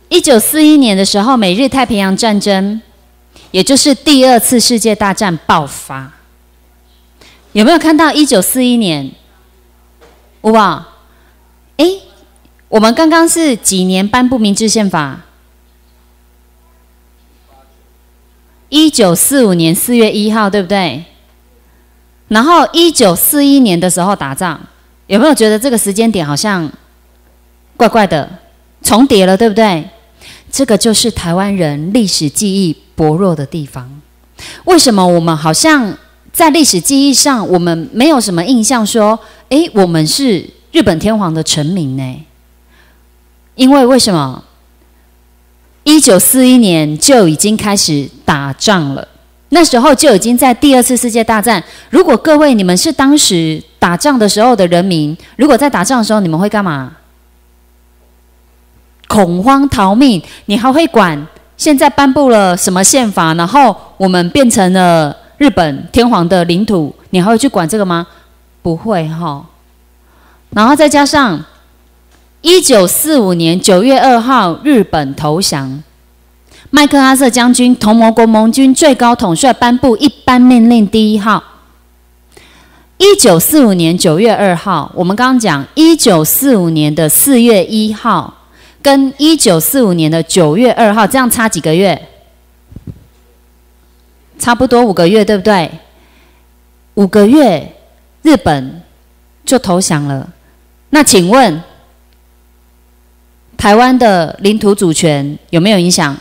1941年的时候，美日太平洋战争，也就是第2次世界大战爆发。有没有看到1941年？有吧？我们刚刚是几年颁布明治宪法？1945年4月1号，对不对？然后1941年的时候打仗，有没有觉得这个时间点好像怪怪的，重叠了，对不对？这个就是台湾人历史记忆薄弱的地方。为什么我们好像在历史记忆上，我们没有什么印象说，我们是日本天皇的臣民呢？因为为什么？1941年就已经开始打仗了，那时候就已经在第2次世界大战。如果各位你们是当时打仗的时候的人民，如果在打仗的时候你们会干嘛？恐慌逃命，你还会管现在颁布了什么宪法，然后我们变成了日本天皇的领土，你还会去管这个吗？不会齁。然后再加上1945年9月2号日本投降，麦克阿瑟将军同盟国盟军最高统帅颁布一般命令第1号。1945年9月2号，我们刚刚讲1945年的4月1号跟1945年的9月2号，这样差几个月？差不多5个月，对不对？5个月，日本就投降了。那请问，台湾的领土主权有没有影响？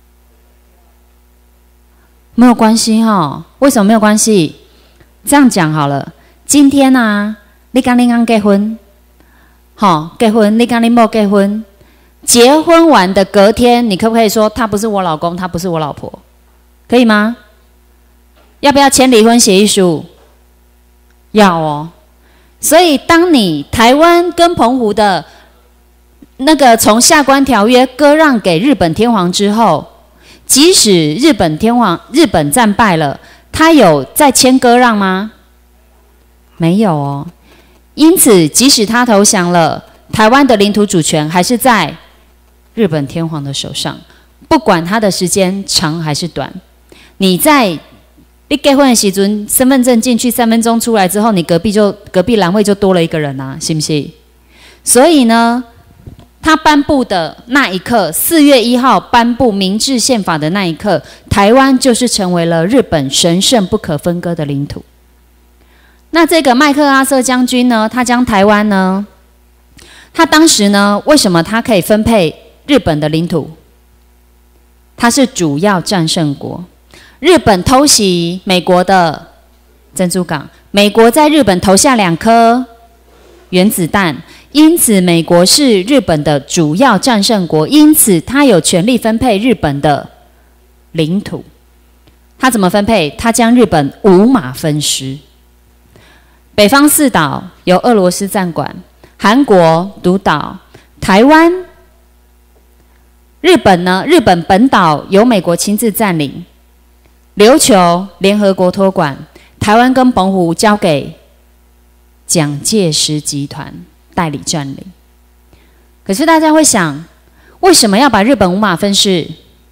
没有关系齁。为什么没有关系？这样讲好了，今天啊，你跟你刚结婚，结婚，你跟你没结婚，结婚完的隔天，你可不可以说他不是我老公，他不是我老婆？可以吗？要不要签离婚协议书？要哦。所以，当你台湾跟澎湖的那个从下关条约割让给日本天皇之后，即使日本战败了，他有再签割让吗？没有哦。因此，即使他投降了，台湾的领土主权还是在日本天皇的手上，不管他的时间长还是短。你结婚的时阵，身份证进去3分钟出来之后，你隔壁栏位就多了一个人啊，是不是？所以呢，他颁布的那一刻，4月1号颁布明治宪法的那一刻，台湾就是成为了日本神圣不可分割的领土。那这个麦克阿瑟将军呢，他将台湾呢，他当时呢，为什么他可以分配日本的领土？他是主要战胜国。日本偷袭美国的珍珠港，美国在日本投下2颗原子弹，因此美国是日本的主要战胜国，因此他有权利分配日本的领土。他怎么分配？他将日本5马分尸，北方4岛由俄罗斯占管，韩国独岛，台湾，日本本岛由美国亲自占领。琉球联合国托管，台湾跟澎湖交给蒋介石集团代理占领。可是大家会想，为什么要把日本5马分尸？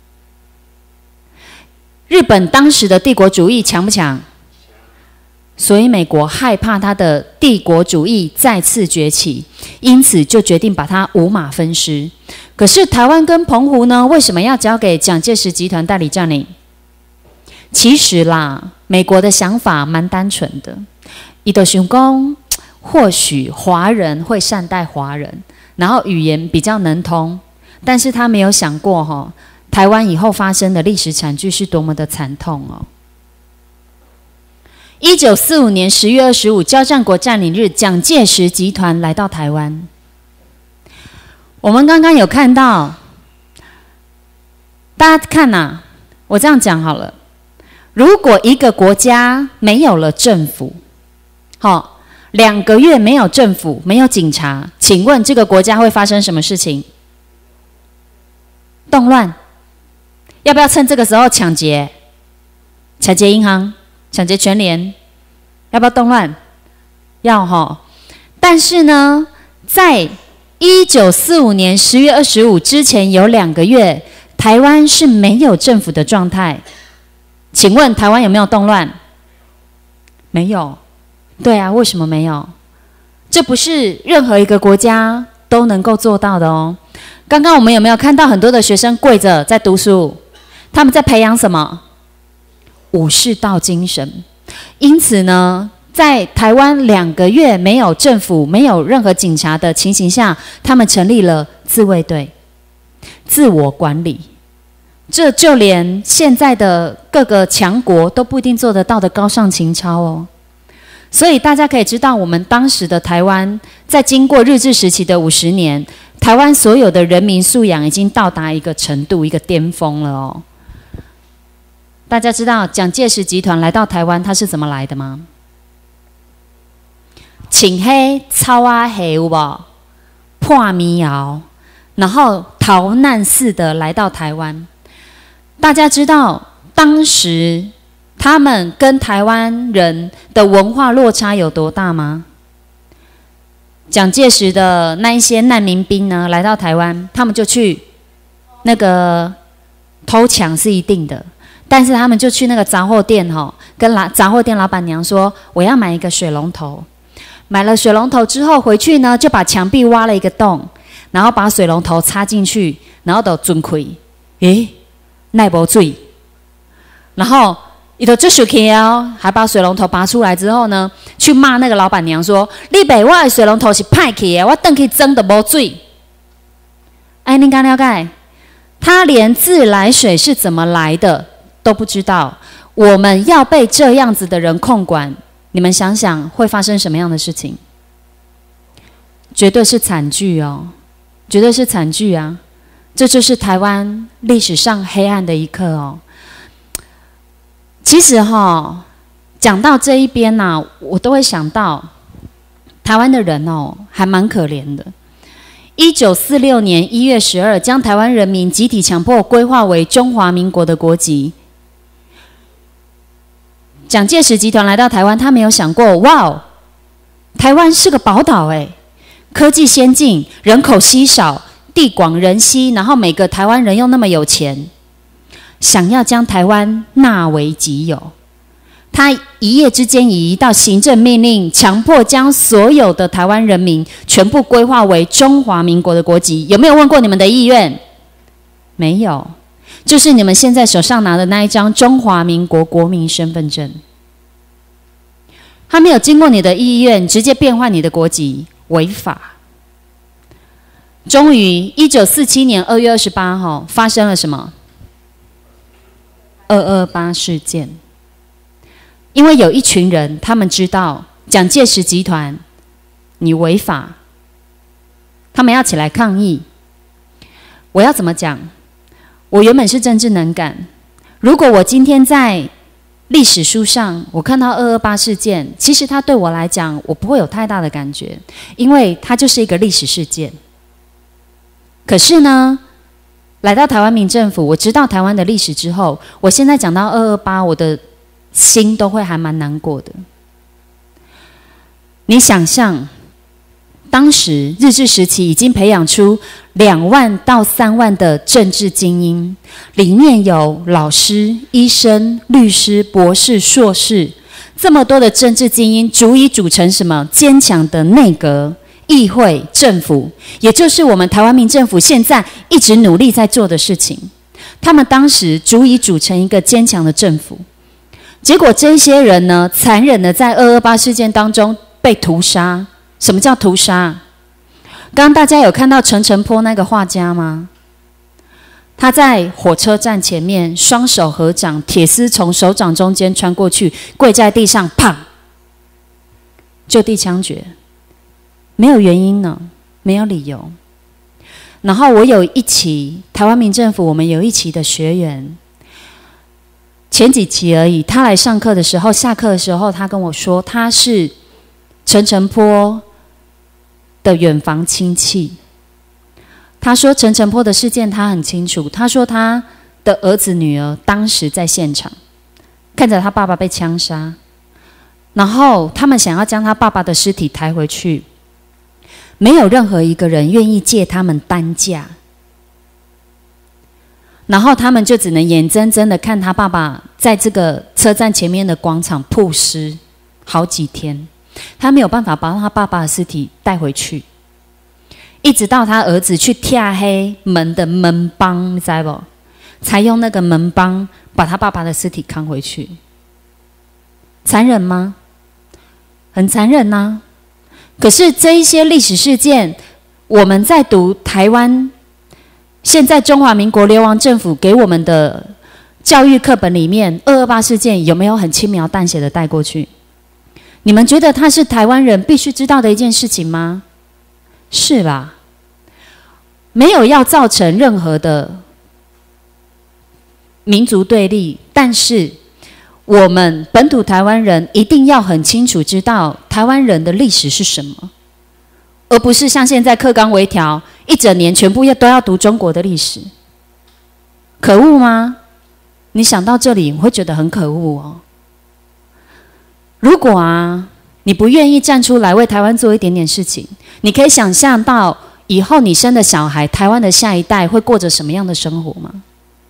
日本当时的帝国主义强不强？所以美国害怕他的帝国主义再次崛起，因此就决定把它5马分尸。可是台湾跟澎湖呢，为什么要交给蒋介石集团代理占领？其实啦，美国的想法蛮单纯的，他就想说，或许华人会善待华人，然后语言比较能通，但是他没有想过台湾以后发生的历史惨剧是多么的惨痛哦。1945年10月25，交战国占领日，蒋介石集团来到台湾。我们刚刚有看到，大家看啊，我这样讲好了。如果一个国家没有了政府，2个月没有政府，没有警察，请问这个国家会发生什么事情？动乱。要不要趁这个时候抢劫银行，抢劫全联？要不要动乱？要齁。但是呢，在 1945年10月25之前有2个月，台湾是没有政府的状态。请问台湾有没有动乱？没有。对啊，为什么没有？这不是任何一个国家都能够做到的哦。刚刚我们有没有看到很多的学生跪着在读书？他们在培养什么？武士道精神。因此呢，在台湾2个月没有政府、没有任何警察的情形下，他们成立了自卫队，自我管理。这就连现在的各个强国都不一定做得到的高尚情操哦。所以大家可以知道，我们当时的台湾，在经过日治时期的50年，台湾所有的人民素养已经到达一个程度、一个巅峰了哦。大家知道蒋介石集团来到台湾，他是怎么来的吗？请黑草啊黑有无？破迷窑，然后逃难似的来到台湾。大家知道当时他们跟台湾人的文化落差有多大吗？蒋介石的那一些难民兵呢，来到台湾，他们就去那个偷抢是一定的，但是他们就去那个杂货店跟杂货店老板娘说，我要买一个水龙头。买了水龙头之后回去呢，就把墙壁挖了一个洞，然后把水龙头插进去，然后就准开，耐不水，然后他就最生气哦，还把水龙头拔出来之后呢，去骂那个老板娘说：“你把我的水龙头是歹去的，我回去装都无水。”哎，你敢了解？他连自来水是怎么来的都不知道。我们要被这样子的人控管，你们想想会发生什么样的事情？绝对是惨剧哦，绝对是惨剧啊！这就是台湾历史上黑暗的一刻哦。其实讲到这一边呢，我都会想到台湾的人还蛮可怜的。1946年1月12，将台湾人民集体强迫归划为中华民国的国籍。蒋介石集团来到台湾，他没有想过，哇，台湾是个宝岛科技先进，人口稀少，地广人稀，然后每个台湾人又那么有钱，想要将台湾纳为己有。他一夜之间以一道行政命令，强迫将所有的台湾人民全部归划为中华民国的国籍。有没有问过你们的意愿？没有，就是你们现在手上拿的那一张中华民国国民身份证。他没有经过你的意愿，直接变换你的国籍，违法。终于1947年2月28号发生了什么？228事件。因为有一群人，他们知道蒋介石集团你违法，他们要起来抗议。我要怎么讲？我原本是政治能干，如果我今天在历史书上我看到228事件，其实它对我来讲我不会有太大的感觉，因为它就是一个历史事件。可是呢，来到台湾民政府，我知道台湾的历史之后，我现在讲到228，我的心都会还蛮难过的。你想象，当时日治时期已经培养出2万到3万的政治精英，里面有老师、医生、律师、博士、硕士，这么多的政治精英，足以组成什么坚强的内阁、议会、政府，也就是我们台湾民政府现在一直努力在做的事情。他们当时足以组成一个坚强的政府。结果这些人呢，残忍的在228事件当中被屠杀。什么叫屠杀？刚刚大家有看到陈澄波那个画家吗？他在火车站前面双手合掌，铁丝从手掌中间穿过去，跪在地上，砰，就地枪决，没有原因呢，没有理由。然后我有一期台湾民政府，我们有一期的学员，前几期而已，他来上课的时候，下课的时候，他跟我说他是陈澄波的远房亲戚。他说陈澄波的事件他很清楚，他说他的儿子女儿当时在现场看着他爸爸被枪杀，然后他们想要将他爸爸的尸体抬回去， 没有任何一个人愿意借他们担架，然后他们就只能眼睁睁的看他爸爸在这个车站前面的广场曝尸好几天，他没有办法把他爸爸的尸体带回去，一直到他儿子去跳黑门的门帮，你知道不？才用那个门帮把他爸爸的尸体扛回去。残忍吗？很残忍啊。可是这一些历史事件，我们在读台湾现在中华民国流亡政府给我们的教育课本里面，228事件有没有很轻描淡写的带过去？你们觉得它是台湾人必须知道的一件事情吗？是啦，没有要造成任何的民族对立，但是我们本土台湾人一定要很清楚知道台湾人的历史是什么，而不是像现在课纲微调，一整年全部都要读中国的历史。可恶吗？你想到这里，你会觉得很可恶哦。如果你不愿意站出来为台湾做一点点事情，你可以想象到以后你生的小孩，台湾的下一代会过着什么样的生活吗？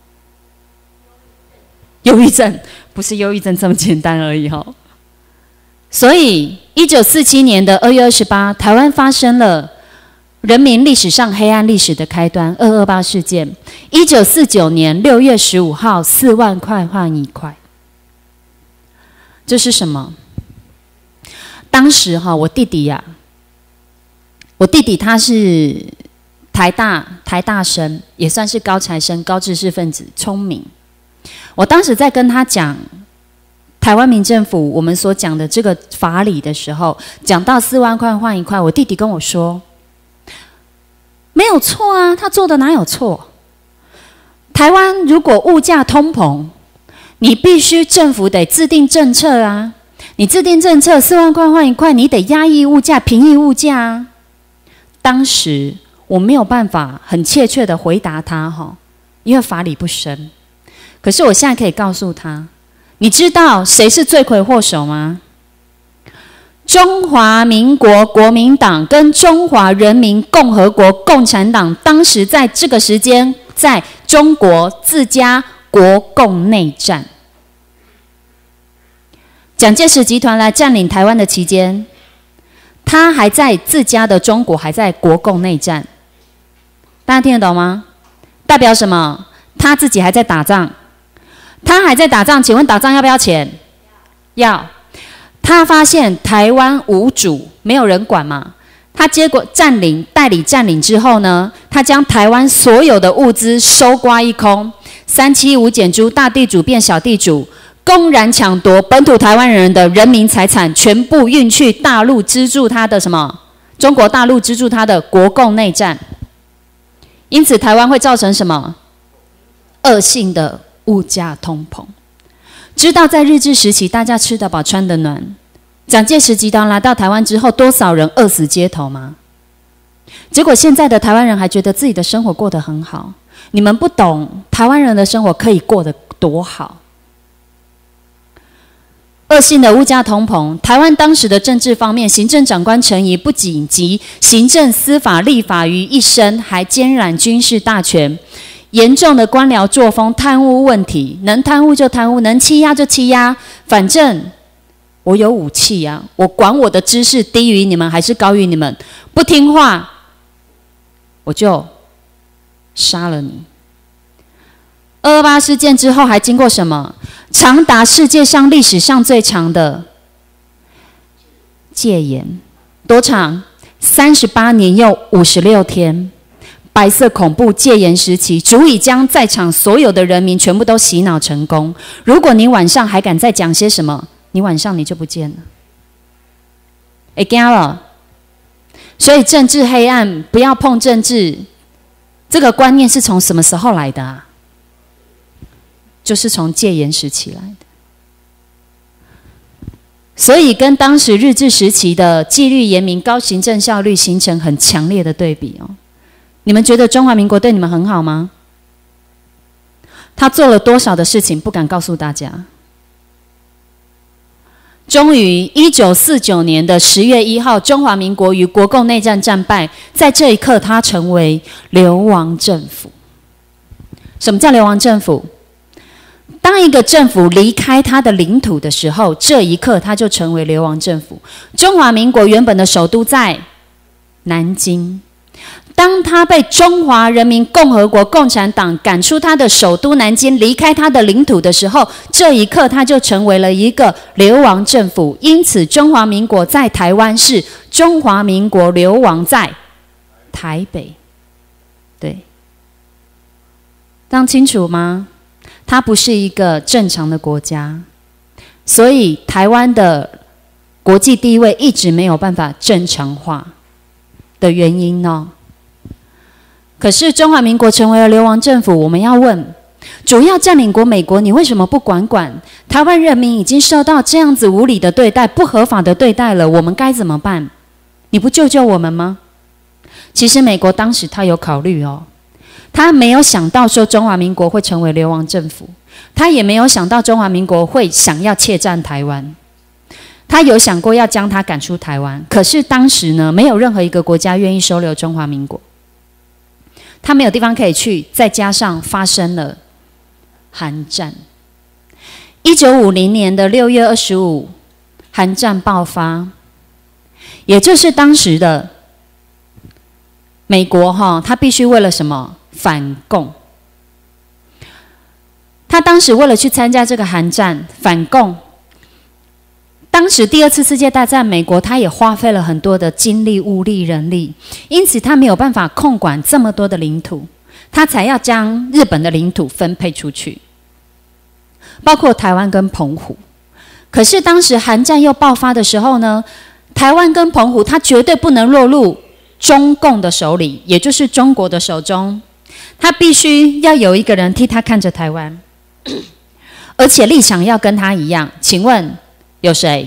忧郁症，不是忧郁症这么简单而已哦。所以1947年的2月28，台湾发生了人民历史上黑暗历史的开端228事件。1949年6月15号，4万块换1块，这是什么？当时我弟弟我弟弟他是台大生，也算是高材生、高知识分子，聪明。我当时在跟他讲台湾民政府我们所讲的这个法理的时候，讲到4万块换1块，我弟弟跟我说没有错啊，他做的哪有错？台湾如果物价通膨，你必须政府得制定政策啊，你制定政策4万块换1块，你得压抑物价、平抑物价啊。当时我没有办法很切确的回答他因为法理不深。可是我现在可以告诉他，你知道谁是罪魁祸首吗？中华民国国民党跟中华人民共和国共产党当时在这个时间在中国自家国共内战。蒋介石集团来占领台湾的期间，他还在自家的中国还在国共内战。大家听得懂吗？代表什么？他自己还在打仗。他还在打仗，请问打仗要不要钱？要。他发现台湾无主，没有人管嘛。他结果代理占领之后呢，他将台湾所有的物资收刮一空，375减租，大地主变小地主，公然抢夺本土台湾人的人民财产，全部运去大陆资助他的什么？中国大陆资助他的国共内战。因此，台湾会造成什么？恶性的物价通膨。知道在日治时期大家吃得饱穿得暖，蒋介石集团来到台湾之后，多少人饿死街头吗？结果现在的台湾人还觉得自己的生活过得很好。你们不懂台湾人的生活可以过得多好。恶性的物价通膨，台湾当时的政治方面，行政长官陈仪不仅集行政、司法、立法于一身，还兼揽军事大权。严重的官僚作风、贪污问题，能贪污就贪污，能欺压就欺压，反正我有武器啊，我管我的知识低于你们还是高于你们，不听话我就杀了你。228事件之后还经过什么？长达世界上历史上最长的戒严，多长？38年又56天。白色恐怖戒严时期，足以将在场所有的人民全部都洗脑成功。如果你晚上还敢再讲些什么，你晚上你就不见了。会惊了。所以政治黑暗，不要碰政治，这个观念是从什么时候来的啊？就是从戒严时期来的。所以跟当时日治时期的纪律严明、高行政效率形成很强烈的对比哦。你们觉得中华民国对你们很好吗？他做了多少的事情不敢告诉大家。 终于1949年的10月1号，中华民国于国共内战战败，在这一刻，它成为流亡政府。什么叫流亡政府？当一个政府离开它的领土的时候，这一刻它就成为流亡政府。中华民国原本的首都在南京，当它被中华人民共和国共产党赶出它的首都南京，离开它的领土的时候，这一刻它就成为了一个流亡政府。因此，中华民国在台湾是中华民国流亡在台北。对，这样清楚吗？它不是一个正常的国家，所以台湾的国际地位一直没有办法正常化的原因呢？可是中华民国成为了流亡政府，我们要问，主要占领国美国，你为什么不管？台湾人民已经受到这样子无理的对待、不合法的对待了，我们该怎么办？你不救救我们吗？其实美国当时他有考虑哦。他没有想到说中华民国会成为流亡政府，他也没有想到中华民国会想要窃占台湾，他有想过要将他赶出台湾，可是当时呢，没有任何一个国家愿意收留中华民国，他没有地方可以去，再加上发生了韩战。1950年的6月25，韩战爆发，也就是当时的美国他必须为了什么？反共。他当时为了去参加这个韩战反共，当时第2次世界大战，美国他也花费了很多的精力、物力、人力，因此他没有办法控管这么多的领土，他才要将日本的领土分配出去，包括台湾跟澎湖。可是当时韩战又爆发的时候呢，台湾跟澎湖他绝对不能落入中共的手里，也就是中国的手中，他必须要有一个人替他看着台湾，而且立场要跟他一样。请问有谁？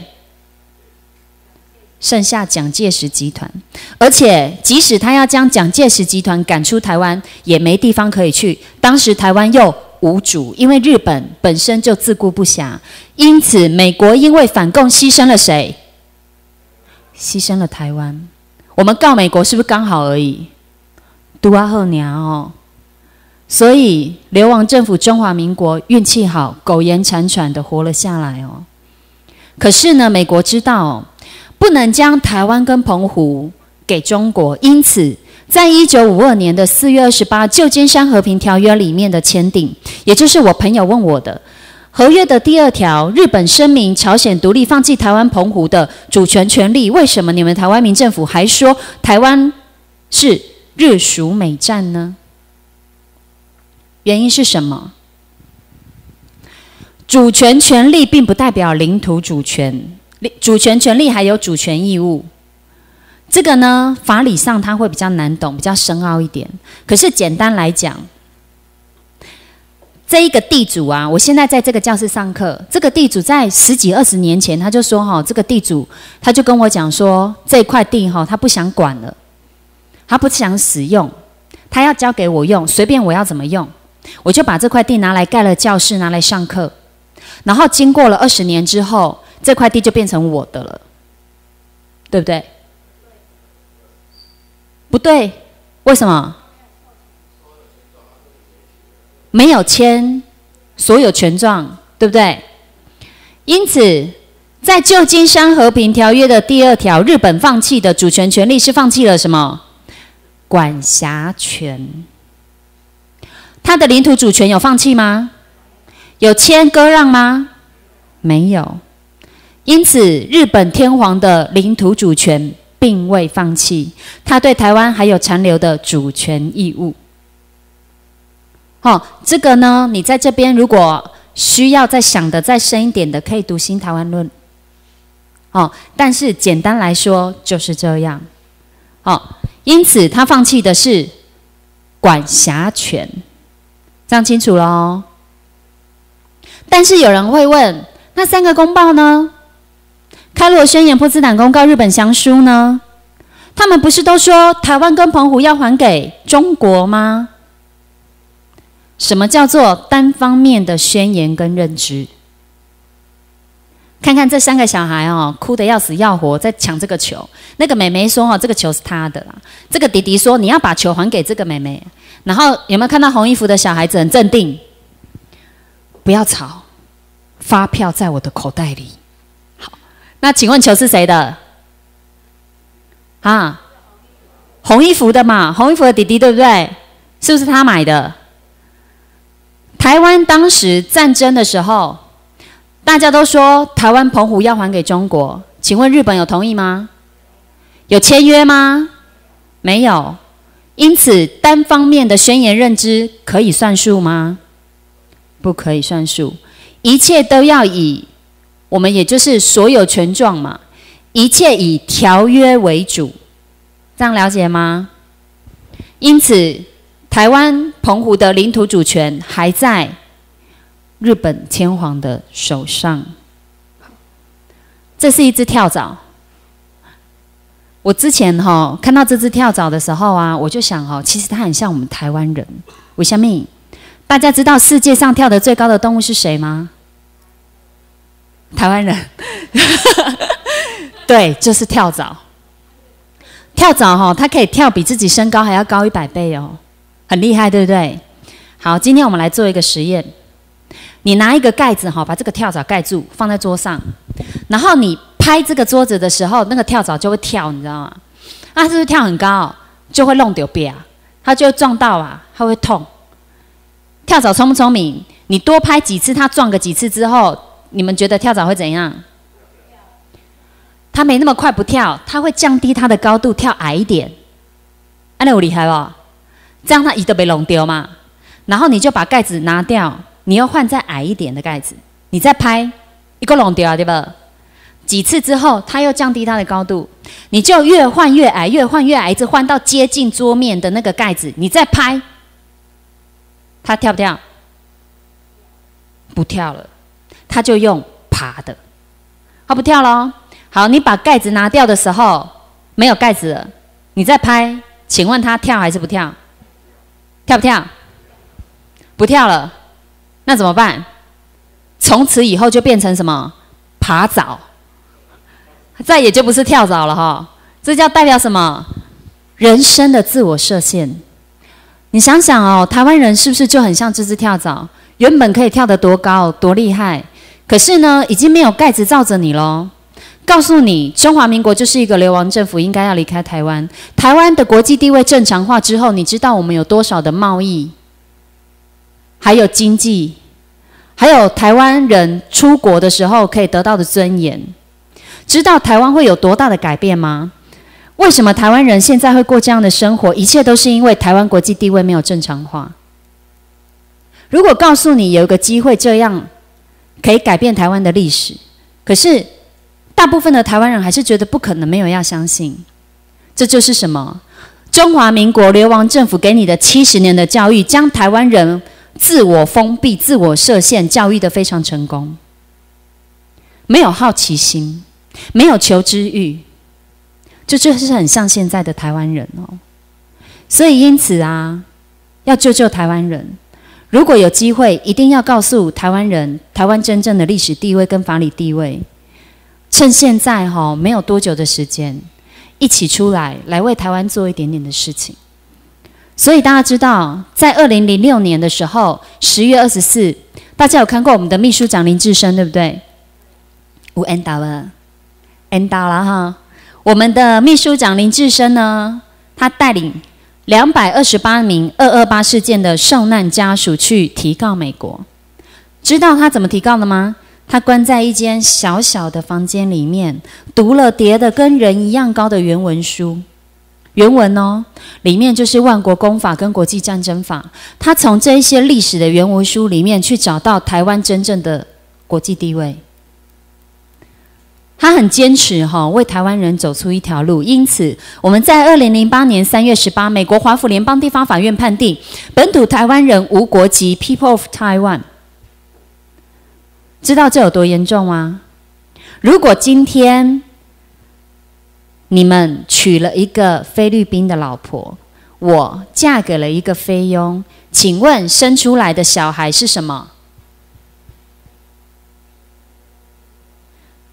剩下蒋介石集团，而且即使他要将蒋介石集团赶出台湾，也没地方可以去。当时台湾又无主，因为日本本身就自顾不暇，因此美国因为反共牺牲了谁？牺牲了台湾。我们告美国是不是刚好而已？拄啊好尔哦。所以流亡政府中华民国运气好，苟延残喘的活了下来哦。可是呢，美国知道不能将台湾跟澎湖给中国，因此在1952年的4月28旧金山和平条约里面的签订，也就是我朋友问我的合约的第2条，日本声明朝鲜独立，放弃台湾、澎湖的主权权利。为什么你们台湾民政府还说台湾是日属美战呢？原因是什么？主权权利并不代表领土主权，主权权利还有主权义务。这个呢，法理上它会比较难懂，比较深奥一点。可是简单来讲，这一个地主啊，我现在在这个教室上课，这个地主在10几20年前，他就说这个地主他就跟我讲说，这块地他不想管了，他不想使用，他要交给我用，随便我要怎么用，我就把这块地拿来盖了教室，拿来上课。然后经过了20年之后，这块地就变成我的了，对不对？不对，为什么？没有签所有权状，对不对？因此，在旧金山和平条约的第2条，日本放弃的主权权利是放弃了什么？管辖权。他的领土主权有放弃吗？有签割让吗？没有。因此，日本天皇的领土主权并未放弃，他对台湾还有残留的主权义务。这个呢，你在这边如果需要再想的再深一点的，可以读《新台湾论》。但是简单来说就是这样。因此他放弃的是管辖权，这样清楚了哦。但是有人会问，那3个公报呢？开罗宣言、波茨坦公告、日本降书呢？他们不是都说台湾跟澎湖要还给中国吗？什么叫做单方面的宣言跟认知？ 看看这3个小孩哦，哭得要死要活，在抢这个球。那个妹妹说哦，这个球是她的啦。这个弟弟说你要把球还给这个妹妹。然后有没有看到红衣服的小孩子很镇定？不要吵，发票在我的口袋里。好，那请问球是谁的？啊，红衣服的嘛，红衣服的弟弟对不对？是不是他买的？台湾当时战争的时候，大家都说台湾澎湖要还给中国，请问日本有同意吗？有签约吗？没有。因此单方面的宣言认知可以算数吗？不可以算数。一切都要以我们也就是所有权状嘛，一切以条约为主，这样了解吗？因此台湾澎湖的领土主权还在日本天皇的手上。这是一只跳蚤。我之前看到这只跳蚤的时候啊，我就想其实它很像我们台湾人。为什么？大家知道世界上跳得最高的动物是谁吗？台湾人。对，就是跳蚤。跳蚤它可以跳比自己身高还要高100倍哦，很厉害，对不对？好，今天我们来做一个实验。你拿一个盖子把这个跳蚤盖住，放在桌上，然后你拍这个桌子的时候，那个跳蚤就会跳，你知道吗？它是不是跳很高，就会弄丢壁啊？它就会撞到啊，它会痛。跳蚤聪不聪明？你多拍几次，它撞个几次之后，你们觉得跳蚤会怎样？它没那么快不跳，它会降低它的高度，跳矮一点。那有厉害不？这样它一定被弄丢嘛。然后你就把盖子拿掉，你又换再矮一点的盖子，你再拍，一个弄丢对吧？几次之后，它又降低它的高度，你就越换越矮，越换越矮，一直换到接近桌面的那个盖子，你再拍，它跳不跳？不跳了，它就用爬的，它不跳咯。好，你把盖子拿掉的时候，没有盖子了，你再拍，请问它跳还是不跳？跳不跳？不跳了，那怎么办？从此以后就变成什么？爬蚤。再也就不是跳蚤了这叫代表什么？人生的自我设限。你想想台湾人是不是就很像这只跳蚤？原本可以跳得多高多厉害，可是呢，已经没有盖子罩着你咯。告诉你，中华民国就是一个流亡政府，应该要离开台湾。台湾的国际地位正常化之后，你知道我们有多少的贸易，还有经济，还有台湾人出国的时候可以得到的尊严。知道台湾会有多大的改变吗？为什么台湾人现在会过这样的生活？一切都是因为台湾国际地位没有正常化。如果告诉你有一个机会这样可以改变台湾的历史，可是大部分的台湾人还是觉得不可能，没有要相信。这就是什么？中华民国流亡政府给你的70年的教育，将台湾人自我封闭、自我设限，教育得非常成功。没有好奇心，没有求知欲，这就是很像现在的台湾人所以因此要救救台湾人。如果有机会，一定要告诉台湾人，台湾真正的历史地位跟法理地位。趁现在没有多久的时间，一起出来为台湾做一点点的事情。所以大家知道，在2006年的时候，10月24，大家有看过我们的秘书长林志深，对不对？有看到了，看到了哈。我们的秘书长林志深呢，他带领228名228事件的受难家属去提告美国。知道他怎么提告的吗？他关在一间小小的房间里面，读了叠的跟人一样高的原文书。原文里面就是万国公法跟国际战争法。他从这一些历史的原文书里面去找到台湾真正的国际地位。他很坚持为台湾人走出一条路。因此我们在2008年3月18，美国华府联邦地方法院判定本土台湾人无国籍 People of Taiwan。 知道这有多严重吗？如果今天你们娶了一个菲律宾的老婆，我嫁给了一个菲佣，请问生出来的小孩是什么？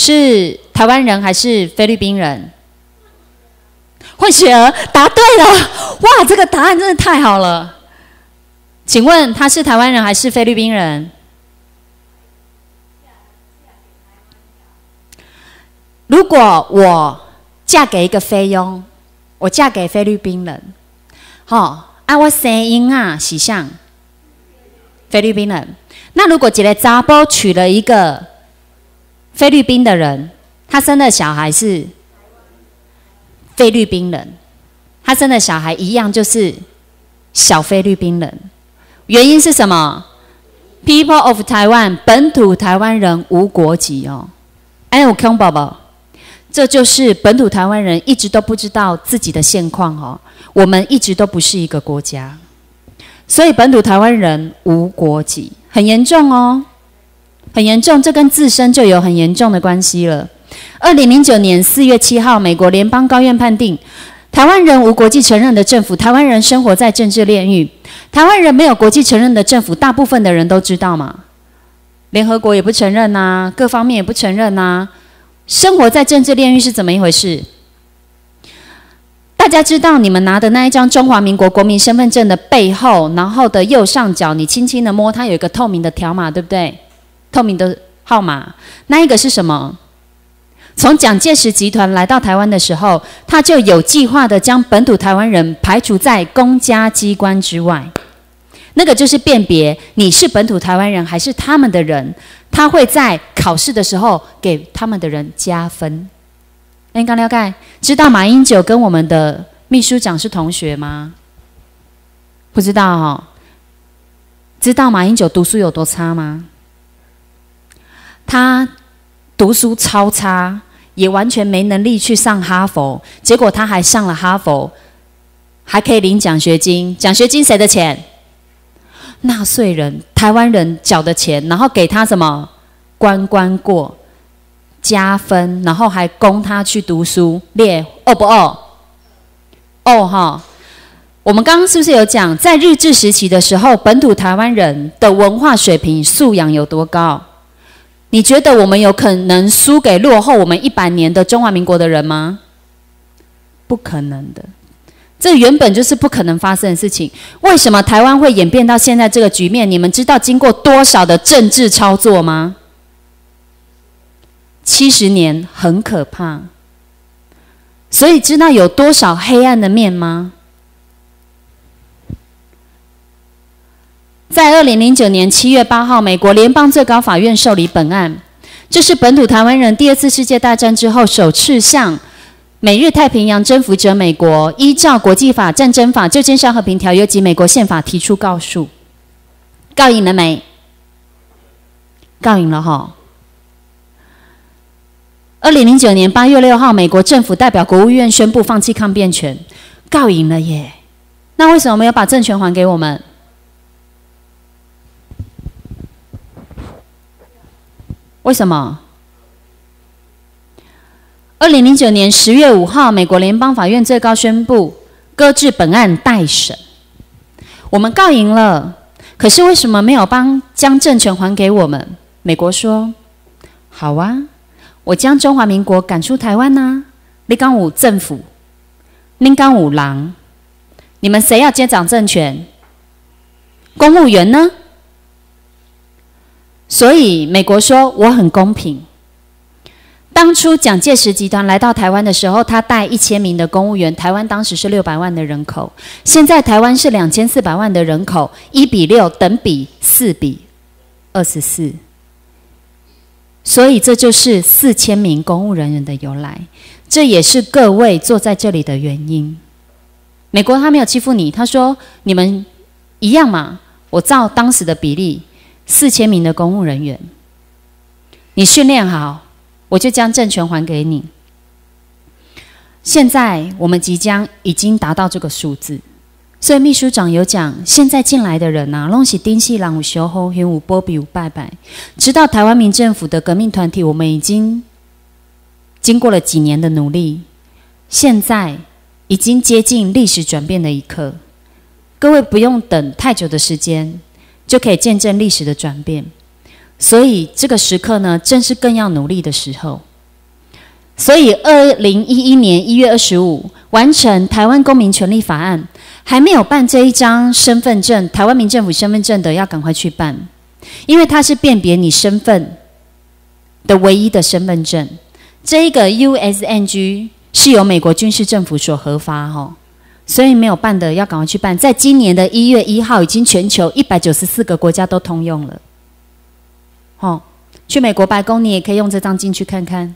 是台湾人还是菲律宾人？混血儿，答对了！哇，这个答案真的太好了。请问他是台湾人还是菲律宾人？如果我嫁给一个菲佣，我嫁给菲律宾人，我生因啊是像菲律宾人。那如果一个查甫娶了一个菲律宾的人，他生的小孩是菲律宾人，他生的小孩一样就是小菲律宾人。原因是什么 ？People of Taiwan 本土台湾人无国籍哦。哎，有恐怖不？这就是本土台湾人一直都不知道自己的现况哦。我们一直都不是一个国家，所以本土台湾人无国籍，很严重哦，很严重。这跟自身就有很严重的关系了。2009年4月7号，美国联邦高院判定，台湾人无国际承认的政府，台湾人生活在政治炼狱。台湾人没有国际承认的政府，大部分的人都知道嘛，联合国也不承认啊，各方面也不承认啊。生活在政治炼狱是怎么一回事？大家知道你们拿的那一张中华民国国民身份证的背后，然后的右上角，你轻轻的摸，它有一个透明的条码，对不对？透明的号码，那一个是什么？从蒋介石集团来到台湾的时候，他就有计划的将本土台湾人排除在公家机关之外。那个就是辨别你是本土台湾人还是他们的人，他会在考试的时候给他们的人加分。你刚了解？知道马英九跟我们的秘书长是同学吗？不知道哦。知道马英九读书有多差吗？他读书超差，也完全没能力去上哈佛，结果他还上了哈佛，还可以领奖学金。奖学金谁的钱？纳税人、台湾人缴的钱，然后给他什么关过，加分，然后还供他去读书，列哦不哦？哦哈！我们刚刚是不是有讲，在日治时期的时候，本土台湾人的文化水平素养有多高？你觉得我们有可能输给落后我们100年的中华民国的人吗？不可能的。这原本就是不可能发生的事情。为什么台湾会演变到现在这个局面？你们知道经过多少的政治操作吗？70年，很可怕。所以知道有多少黑暗的面吗？在2009年7月8号，美国联邦最高法院受理本案，这是本土台湾人第2次世界大战之后首次向美日太平洋征服者美国依照国际法、战争法、旧金山和平条约及美国宪法提出告诉。告赢了没？告赢了哈。2009年8月6号，美国政府代表国务院宣布放弃抗辩权，告赢了耶。那为什么没有把政权还给我们？为什么？2009年10月5号，美国联邦法院最高宣布搁置本案待审。我们告赢了，可是为什么没有将政权还给我们？美国说：“好啊，我将中华民国赶出台湾啊！你讲有政府，你讲有人，你们谁要接掌政权？公务员呢？”所以美国说我很公平。当初蒋介石集团来到台湾的时候，他带1000名的公务员，台湾当时是600万的人口，现在台湾是2400万的人口，1比6等比4比24，所以这就是4000名公务人员的由来，这也是各位坐在这里的原因。美国他没有欺负你，他说你们一样嘛，我照当时的比例，4000名的公务人员，你训练好，我就将政权还给你。现在我们已经达到这个数字，所以秘书长有讲，现在进来的人啊，拢是丁系人有修好，有波比有拜拜。知道台湾民政府的革命团体，我们已经经过了几年的努力，现在已经接近历史转变的一刻。各位不用等太久的时间，就可以见证历史的转变。所以这个时刻呢，正是更要努力的时候。 所以2011年1月25完成台湾公民权利法案，还没有办这一张身份证，台湾民政府身份证的要赶快去办，因为它是辨别你身份的唯一的身份证。这一个 U.S.A 是由美国军事政府所核发所以没有办的要赶快去办。在今年的1月1号，已经全球194个国家都通用了。去美国白宫你也可以用这张进去看看。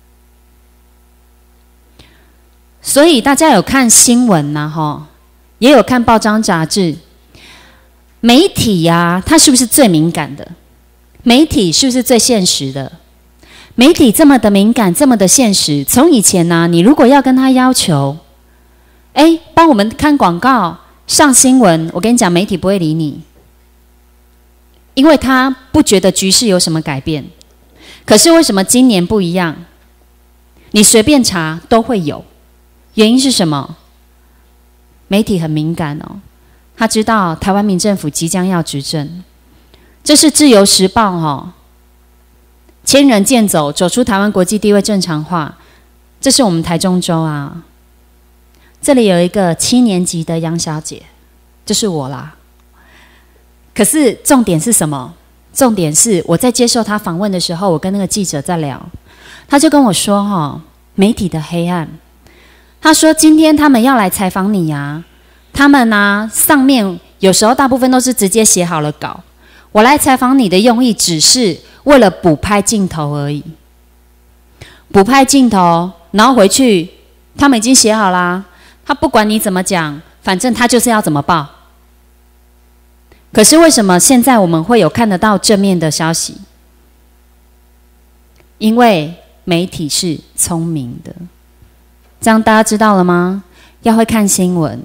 所以大家有看新闻也有看报章杂志，媒体它是不是最敏感的？媒体是不是最现实的？媒体这么的敏感，这么的现实，从以前你如果要跟他要求，帮我们看广告、上新闻，我跟你讲，媒体不会理你，因为他不觉得局势有什么改变。可是为什么今年不一样？你随便查都会有。原因是什么？媒体很敏感他知道台湾民政府即将要执政。这是自由时报千人剑走，走出台湾国际地位正常化。这是我们台中州这里有一个7年级的杨小姐，这是我啦。可是重点是什么？重点是我在接受她访问的时候，我跟那个记者在聊，他就跟我说媒体的黑暗。他说今天他们要来采访你他们上面有时候大部分都是直接写好了稿，我来采访你的用意只是为了补拍镜头而已，补拍镜头，然后回去他们已经写好啦，他不管你怎么讲，反正他就是要怎么报。可是为什么现在我们会有看得到正面的消息？因为媒体是聪明的。这样大家知道了吗？要会看新闻。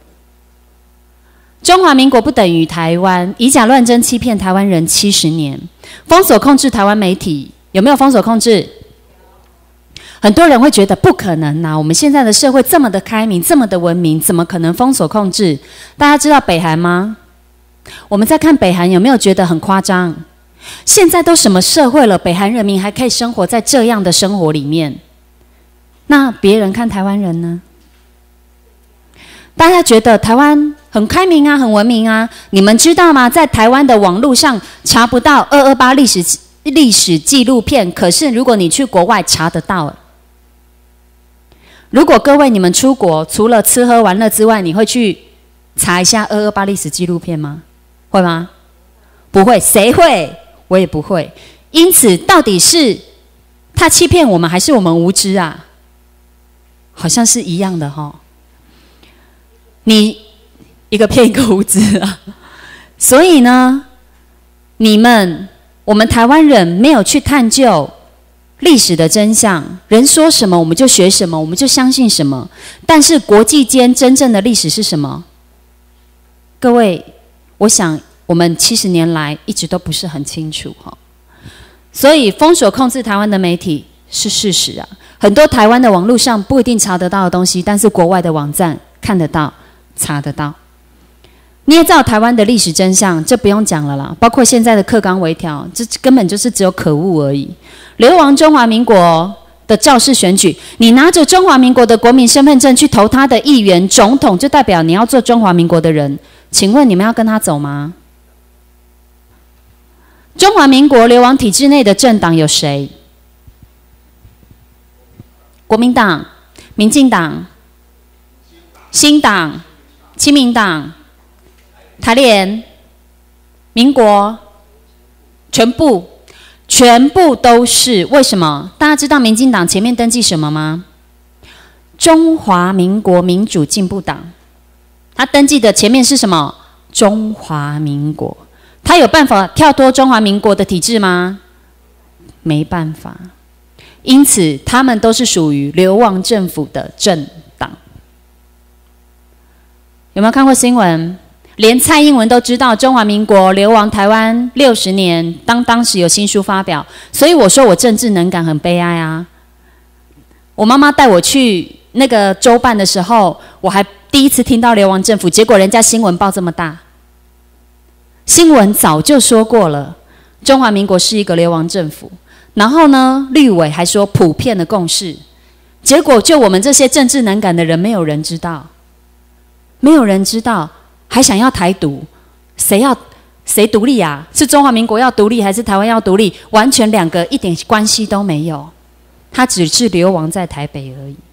中华民国不等于台湾，以假乱真欺骗台湾人70年，封锁控制台湾媒体，有没有封锁控制？很多人会觉得不可能我们现在的社会这么的开明，这么的文明，怎么可能封锁控制？大家知道北韩吗？我们在看北韩，有没有觉得很夸张？现在都什么社会了，北韩人民还可以生活在这样的生活里面，那别人看台湾人呢？大家觉得台湾很开明很文明你们知道吗？在台湾的网络上查不到228历史纪录片，可是如果你去国外查得到。如果各位你们出国，除了吃喝玩乐之外，你会去查一下228历史纪录片吗？会吗？不会。谁会？我也不会。因此到底是他欺骗我们，还是我们无知好像是一样的你一个骗一个无知所以呢，我们台湾人没有去探究历史的真相，人说什么我们就学什么，我们就相信什么。但是国际间真正的历史是什么？各位，我想我们70年来一直都不是很清楚所以封锁控制台湾的媒体是事实很多台湾的网络上不一定查得到的东西，但是国外的网站看得到、查得到。捏造台湾的历史真相，这不用讲了啦。包括现在的课纲微调，这根本就是只有可恶而已。流亡中华民国的造势选举，你拿着中华民国的国民身份证去投他的议员、总统，就代表你要做中华民国的人。请问你们要跟他走吗？中华民国流亡体制内的政党有谁？国民党、民进党、新党、亲民党、台联、民国，全部都是。为什么？大家知道民进党前面登记什么吗？中华民国民主进步党。他登记的前面是什么？中华民国。他有办法跳脱中华民国的体制吗？没办法。因此他们都是属于流亡政府的政党。有没有看过新闻？连蔡英文都知道中华民国流亡台湾60年，当时有新书发表，所以我说我政治能感很悲哀我妈妈带我去那个州办的时候，我还第一次听到流亡政府，结果人家新闻报这么大。新闻早就说过了，中华民国是一个流亡政府。然后呢，绿委还说普遍的共识， 结果就我们这些政治能感的人，没有人知道，没有人知道，还想要台独，谁独立啊？是中华民国要独立，还是台湾要独立？完全两个一点关系都没有，他只是流亡在台北而已。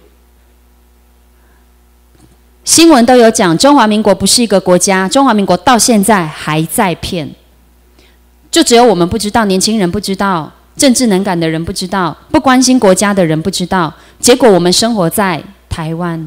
新闻都有讲，中华民国不是一个国家，中华民国到现在还在骗，就只有我们不知道，年轻人不知道，政治能感的人不知道，不关心国家的人不知道，结果我们生活在台湾，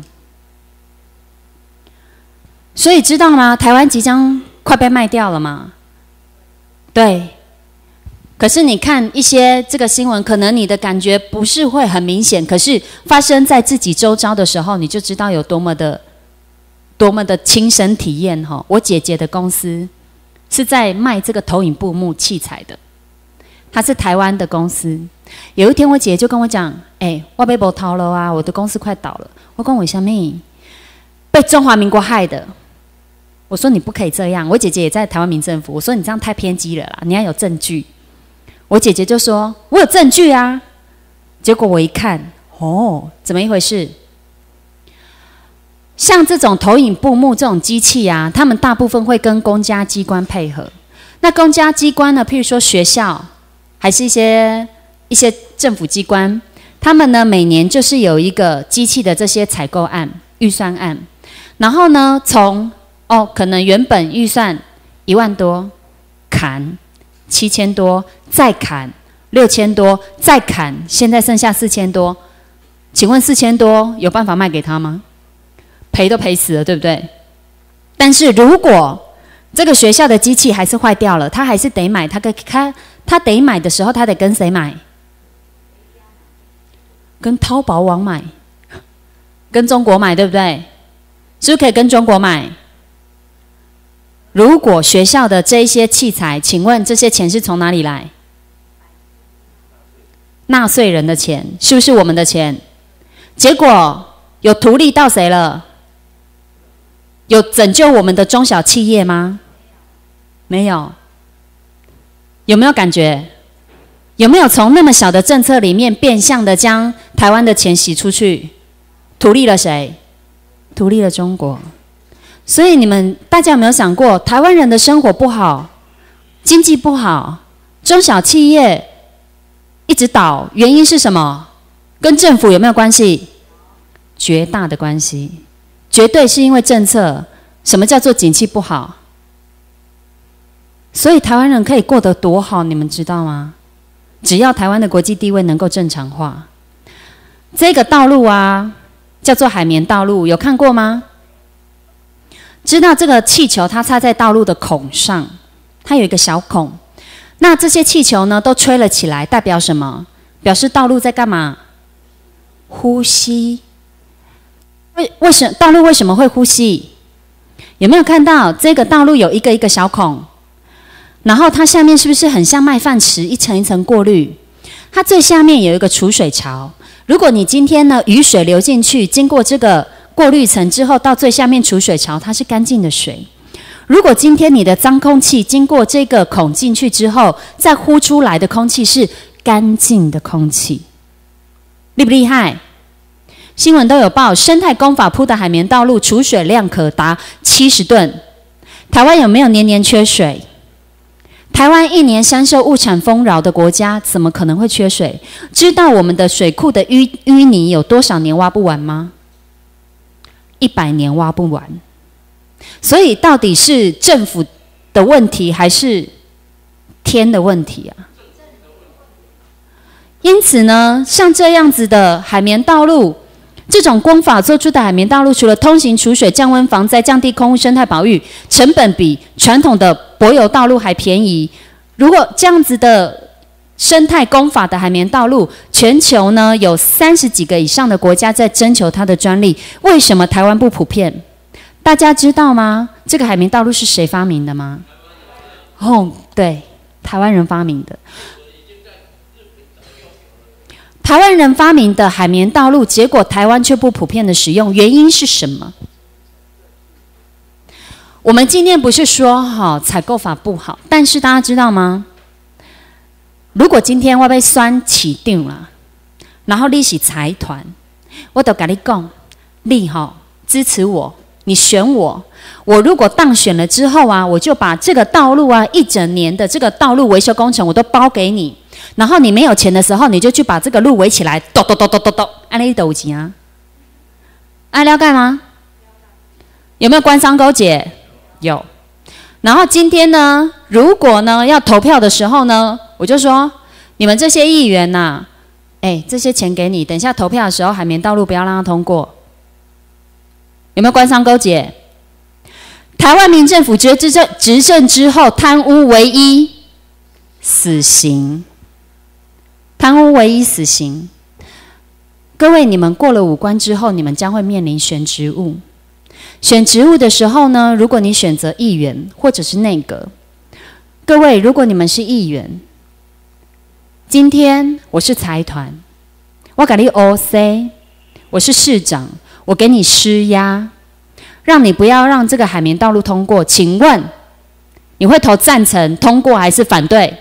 所以知道吗？台湾即将快被卖掉了嘛？对。可是你看一些这个新闻，可能你的感觉不是会很明显，可是发生在自己周遭的时候，你就知道有多么的亲身体验。我姐姐的公司是在卖这个投影布幕器材的，它是台湾的公司。有一天我姐姐就跟我讲，我被没头了啊，我的公司快倒了。我说为什么？被中华民国害的。我说你不可以这样，我姐姐也在台湾民政府，我说你这样太偏激了啦，你要有证据。我姐姐就说我有证据啊，结果我一看，怎么一回事？像这种投影布幕这种机器啊，他们大部分会跟公家机关配合。那公家机关呢，譬如说学校，还是一些政府机关，他们呢每年就是有一个机器的这些采购案、预算案，然后呢从可能原本预算1万多，砍7000多，再砍6000多，再砍，现在剩下4000多。请问4000多有办法卖给他吗？赔都赔死了，对不对？但是如果这个学校的机器还是坏掉了，他还是得买。他得买的时候，他得跟谁买？跟淘宝网买，跟中国买，对不对？是不是可以跟中国买？如果学校的这一些器材，请问这些钱是从哪里来？纳税人的钱，是不是我们的钱？结果有图利到谁了？有拯救我们的中小企业吗？没有。有没有感觉？有没有从那么小的政策里面变相的将台湾的钱洗出去？图利了谁？图利了中国。所以大家有没有想过，台湾人的生活不好，经济不好，中小企业一直倒，原因是什么？跟政府有没有关系？绝大的关系，绝对是因为政策。什么叫做景气不好？所以台湾人可以过得多好，你们知道吗？只要台湾的国际地位能够正常化，这个道路啊，叫做海绵道路，有看过吗？知道这个气球它插在道路的孔上，它有一个小孔。那这些气球呢，都吹了起来，代表什么？表示道路在干嘛？呼吸。道路为什么会呼吸？有没有看到这个道路有一个一个小孔？然后它下面是不是很像麦饭池，一层一层过滤？它最下面有一个储水槽。如果你今天呢雨水流进去，经过这个过滤层之后，到最下面储水槽，它是干净的水。如果今天你的脏空气经过这个孔进去之后，再呼出来的空气是干净的空气，厉不厉害？新闻都有报，生态工法铺的海绵道路储水量可达70吨。台湾有没有年年缺水？台湾一年山秀物产丰饶的国家，怎么可能会缺水？知道我们的水库的淤泥有多少年挖不完吗？100年挖不完。所以到底是政府的问题，还是天的问题啊？因此呢，像这样子的海绵道路，这种工法做出的海绵道路，除了通行储水、降温防灾、降低空污生态保育，成本比传统的柏油道路还便宜。如果这样子的生态工法的海绵道路，全球呢有30几个以上的国家在征求它的专利，为什么台湾不普遍？大家知道吗？这个海绵道路是谁发明的吗？对，台湾人发明的。台湾人发明的海绵道路，结果台湾却不普遍的使用，原因是什么？我们今天不是说采购法不好，但是大家知道吗？如果今天我被酸起定了， 然后你是财团，我都跟你讲，你支持我，你选我，我如果当选了之后啊，我就把这个道路啊1整年的这个道路维修工程我都包给你，然后你没有钱的时候，你就去把这个路围起来，咚咚咚咚咚咚，安利都有钱啊？了解吗？有没有官商勾结？有。然后今天呢，如果呢要投票的时候呢，我就说你们这些议员呐，这些钱给你，等一下投票的时候，海绵道路不要让它通过。有没有官商勾结？台湾民政府执政之后，贪污唯一死刑，贪污唯一死刑。各位，你们过了5关之后，你们将会面临选职务。选职务的时候呢，如果你选择议员或者是内阁，各位，如果你们是议员，今天我是财团，我给你 OC， 我是市长，我给你施压，让你不要让这个海绵道路通过。请问你会投赞成通过还是反对？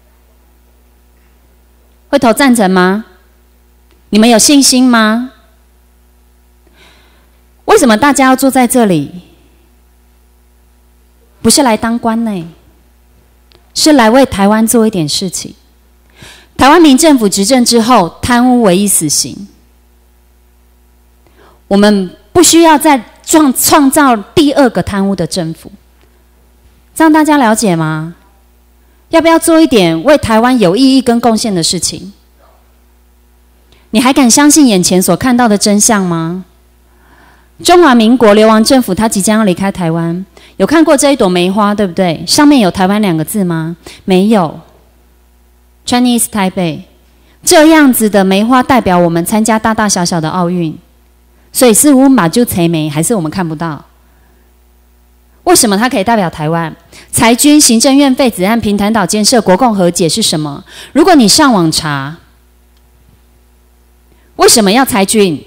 会投赞成吗？你们有信心吗？为什么大家要坐在这里？不是来当官呢，是来为台湾做一点事情。台湾民政府执政之后，贪污唯一死刑。我们不需要再创造第2个贪污的政府，这样大家了解吗？要不要做一点为台湾有意义跟贡献的事情？你还敢相信眼前所看到的真相吗？中华民国流亡政府它即将要离开台湾，有看过这一朵梅花对不对？上面有台湾2个字吗？没有。Chinese Taipei 这样子的梅花代表我们参加大大小小的奥运，所以是乌马就垂梅，还是我们看不到？为什么它可以代表台湾？裁军、行政院废止和平潭岛建设、国共和解是什么？如果你上网查，为什么要裁军？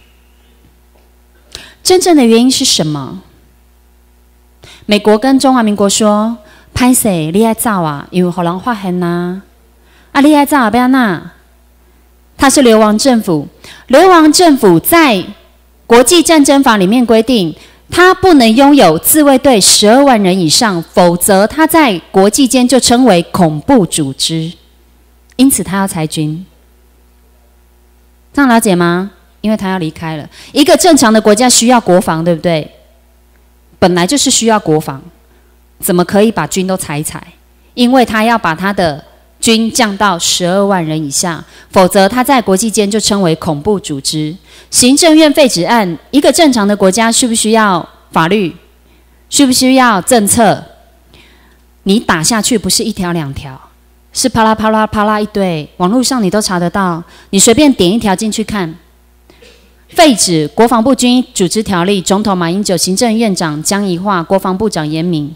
真正的原因是什么？美国跟中华民国说：“拍谁你爱造啊，因为好人发现呐。你爱造不要那。”他是流亡政府，流亡政府在国际战争法里面规定，他不能拥有自卫队12万人以上，否则他在国际间就称为恐怖组织。因此，他要裁军。这样了解吗？因为他要离开了。一个正常的国家需要国防，对不对？本来就是需要国防，怎么可以把军都裁一裁？因为他要把他的军降到12万人以下，否则他在国际间就称为恐怖组织。行政院废止案，一个正常的国家需不需要法律？需不需要政策？你打下去不是1条2条，是啪啦啪啦啪啦一堆，网络上你都查得到，你随便点1条进去看。废止国防部军组织条例，总统马英九，行政院长江宜桦，国防部长严明。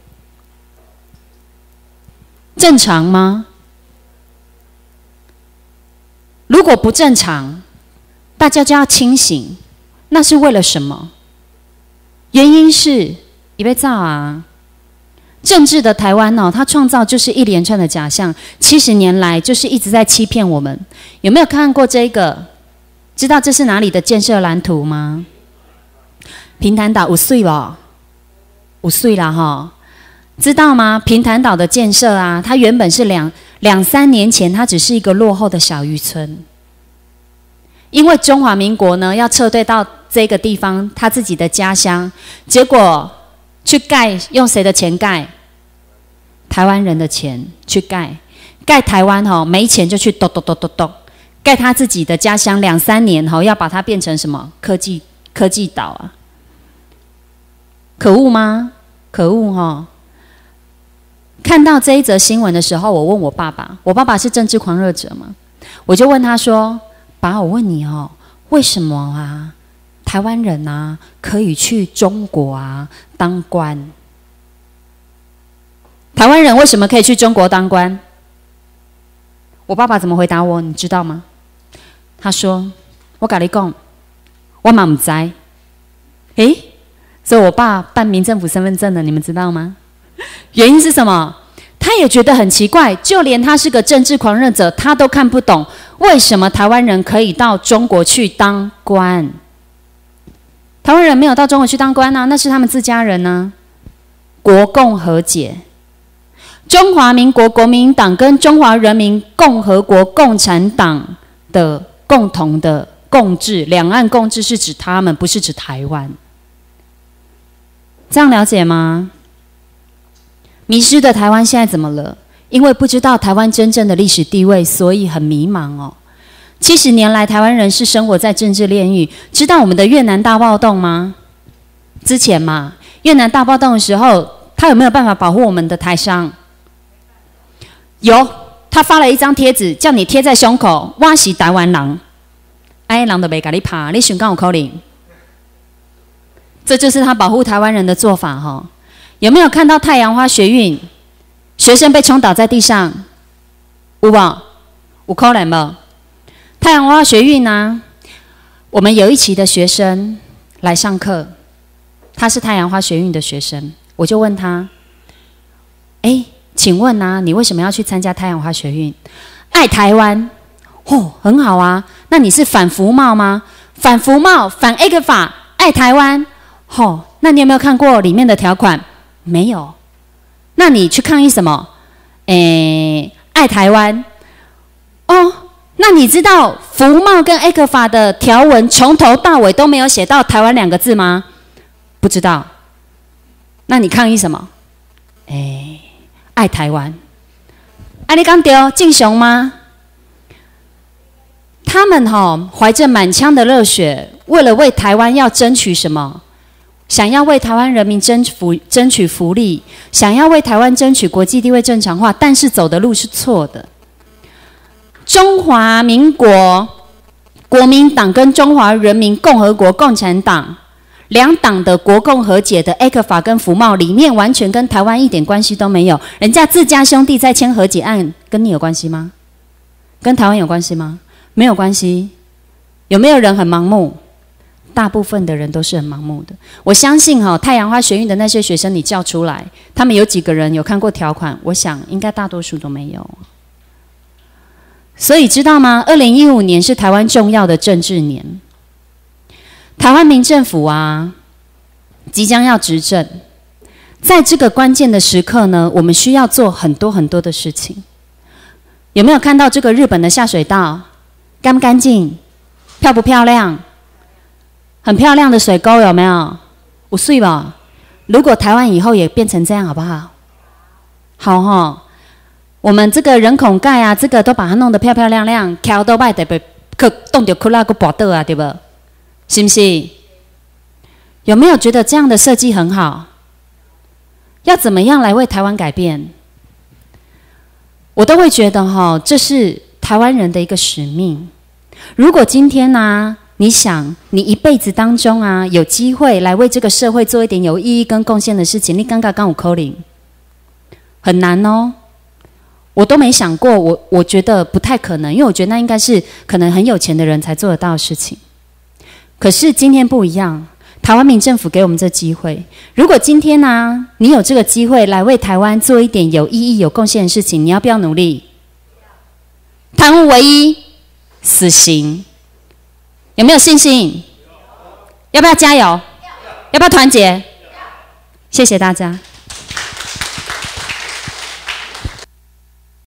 正常吗？如果不正常，大家就要清醒。那是为了什么？原因是一被造啊。政治的台湾它创造就是一连串的假象，70年来就是一直在欺骗我们。有没有看过这个？知道这是哪里的建设蓝图吗？平潭岛5岁了，5岁了哈，知道吗？平潭岛的建设啊，它原本是两三年前，它只是一个落后的小渔村，因为中华民国呢要撤退到这个地方，他自己的家乡，结果去盖，用谁的钱盖？台湾人的钱去盖台湾没钱就去咚咚咚咚咚。盖他自己的家乡2、3年要把它变成什么科技岛啊？可恶吗？可恶看到这一则新闻的时候，我问我爸爸，我爸爸是政治狂热者嘛，我就问他说：“爸，我问你为什么啊，台湾人啊可以去中国啊当官？台湾人为什么可以去中国当官？”我爸爸怎么回答我？你知道吗？他说：“我跟你讲，我嘛不知。”所以我爸办民政府身份证的，你们知道吗？原因是什么？他也觉得很奇怪，就连他是个政治狂热者，他都看不懂为什么台湾人可以到中国去当官？台湾人没有到中国去当官啊，那是他们自家人啊。国共和解，中华民国国民党跟中华人民共和国共产党的共同的共治，两岸共治是指他们，不是指台湾。这样了解吗？迷失的台湾现在怎么了？因为不知道台湾真正的历史地位，所以很迷茫哦。70年来，台湾人是生活在政治炼狱。知道我们的越南大暴动吗？之前嘛，越南大暴动的时候，他有没有办法保护我们的台商？有，他发了一张贴纸，叫你贴在胸口，我是台湾人，哎，人都没给你怕，你想讲有可能？这就是他保护台湾人的做法哈。有没有看到太阳花学运？学生被冲倒在地上，有无？有可能无？太阳花学运啊，我们有一期的学生来上课，他是太阳花学运的学生，我就问他：哎，请问啊，你为什么要去参加太阳花学运？爱台湾，哦，很好啊。那你是反服贸吗？反服贸，反 A 个法，爱台湾。哦，那你有没有看过里面的条款？没有。那你去抗议什么？爱台湾。哦，那你知道服贸跟 A 个法的条文从头到尾都没有写到台湾2个字吗？不知道。那你抗议什么？爱台湾。啊，你讲对，敬雄吗？他们怀着满腔的热血，为了为台湾要争取什么？想要为台湾人民争取福利，想要为台湾争取国际地位正常化，但是走的路是错的。中华民国国民党跟中华人民共和国共产党两党的国共和解的 A 克法跟服贸里面，完全跟台湾一点关系都没有。人家自家兄弟在签和解案，跟你有关系吗？跟台湾有关系吗？没有关系。有没有人很盲目？大部分的人都是很盲目的。我相信太阳花学运的那些学生，你叫出来，他们有几个人有看过条款？我想应该大多数都没有。所以知道吗？2015年是台湾重要的政治年。台湾民政府啊，即将要执政，在这个关键的时刻呢，我们需要做很多很多的事情。有没有看到这个日本的下水道？干不干净？漂不漂亮？很漂亮的水沟有没有？有水吧？如果台湾以后也变成这样，好不好？好齁。我们这个人孔盖啊，这个都把它弄得漂漂亮亮，桥都摆得被冻到哭啦个跋倒啊，对不？是不是？有没有觉得这样的设计很好？要怎么样来为台湾改变？我都会觉得这是台湾人的一个使命。如果今天啊，你想你一辈子当中啊，有机会来为这个社会做一点有意义跟贡献的事情，你刚有可能很难哦。我都没想过，我觉得不太可能，因为我觉得那应该是可能很有钱的人才做得到的事情。可是今天不一样，台湾民政府给我们这机会。如果今天啊，你有这个机会来为台湾做一点有意义、有贡献的事情，你要不要努力？贪污唯一，死刑。有没有信心？要不要加油？要不要团结？谢谢大家。